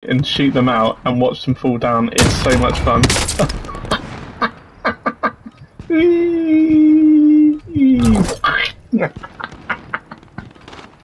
and shoot them out and watch them fall down is so much fun.